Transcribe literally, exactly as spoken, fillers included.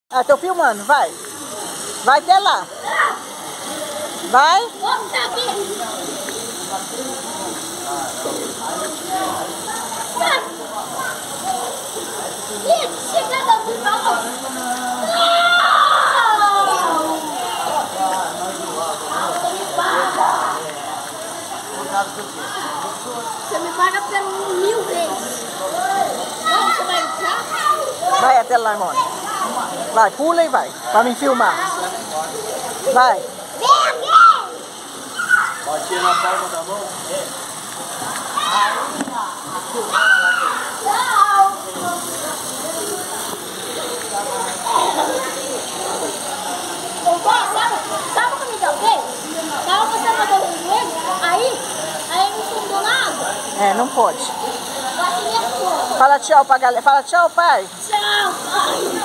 Ah, tô filmando, vai. Vai até lá. Vai. Você me paga pelo mil vezes. Não, você vai entrar? Vai até lá, Rony. Vai, pula e vai. Pra me filmar. Vai. Vem aqui! Bate na palma da mão. Sabe como que eu fiz? Tava passando a mão com ele, aí, aí ele me fundou na água. É, não pode. Eu assinei a cor. Fala tchau pra galera. Fala tchau, pai. Tchau, pai.